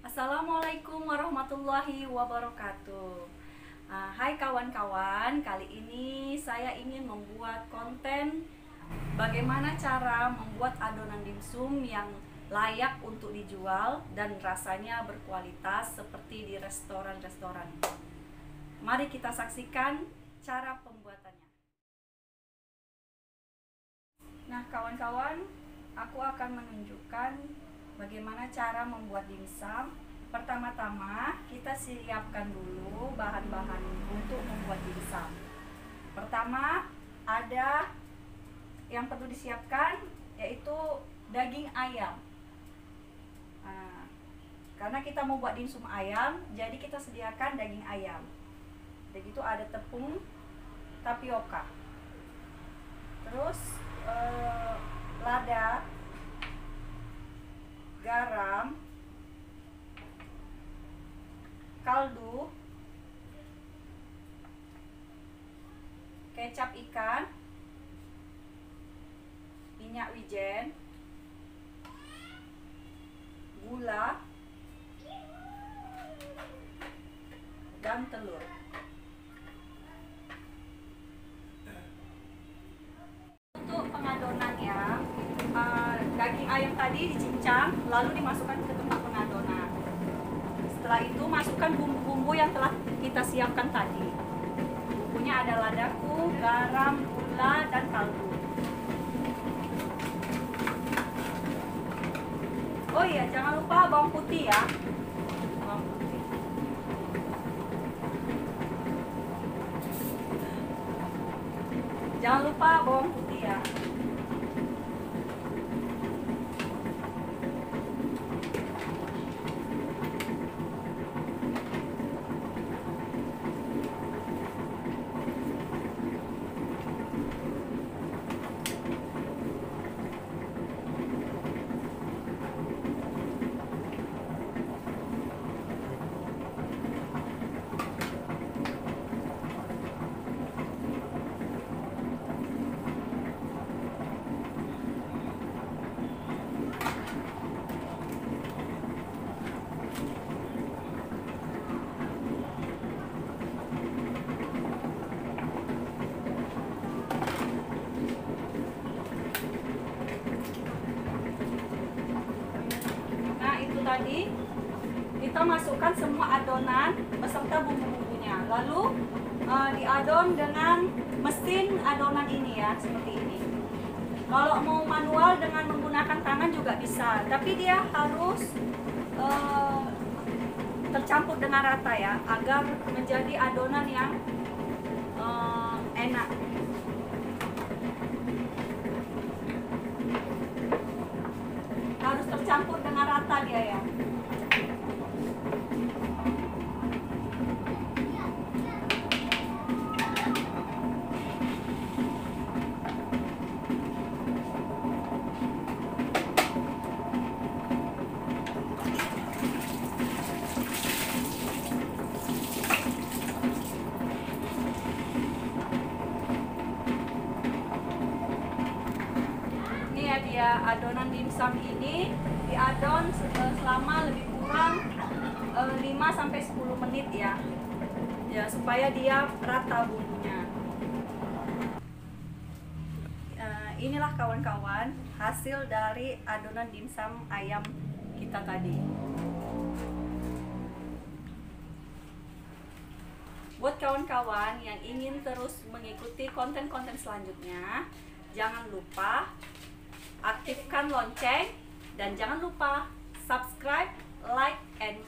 Assalamualaikum warahmatullahi wabarakatuh. Hai kawan-kawan, kali ini saya ingin membuat konten bagaimana cara membuat adonan dimsum yang layak untuk dijual dan rasanya berkualitas seperti di restoran-restoran. Mari kita saksikan cara pembuatannya. Nah kawan-kawan, aku akan menunjukkan bagaimana cara membuat dimsum. Pertama-tama kita siapkan dulu bahan-bahan untuk membuat dimsum. Pertama ada yang perlu disiapkan yaitu daging ayam. Karena kita mau buat dimsum ayam, jadi kita sediakan daging ayam. Begitu ada tepung tapioka. Terus lada, garam, kaldu, kecap ikan, minyak wijen, gula, dan telur. Untuk pengadonannya, daging ayam tadi dicincang lalu dimasukkan ke tempat pengadonan. Setelah itu masukkan bumbu-bumbu yang telah kita siapkan tadi. Bumbunya ada ladaku, garam, gula, dan kaldu. Oh iya, jangan lupa bawang putih ya. Bawang putih. Jangan lupa bawang putih ya. Tadi kita masukkan semua adonan beserta bumbu-bumbunya, lalu diadon dengan mesin adonan ini ya, seperti ini. Kalau mau manual dengan menggunakan tangan juga bisa, tapi dia harus tercampur dengan rata ya, agar menjadi adonan yang enak. Harus tercampur dengan rata dia ya. Dia adonan dimsum ini diadon selama lebih kurang 5-10 menit ya. Ya, supaya dia rata bumbunya. Inilah kawan-kawan hasil dari adonan dimsum ayam kita tadi. Buat kawan-kawan yang ingin terus mengikuti konten-konten selanjutnya, jangan lupa aktifkan lonceng dan jangan lupa subscribe, like, and